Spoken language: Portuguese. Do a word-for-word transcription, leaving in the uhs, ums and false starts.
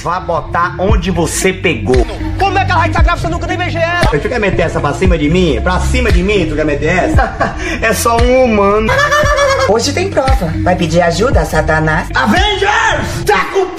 Vá botar onde você pegou. Como é que ela vai estar grávida se eu nunca nem beijei ela? Tu quer meter essa pra cima de mim? Pra cima de mim, tu quer meter essa? É só um humano. Hoje tem prova. Vai pedir ajuda, Satanás? Avengers! Tá com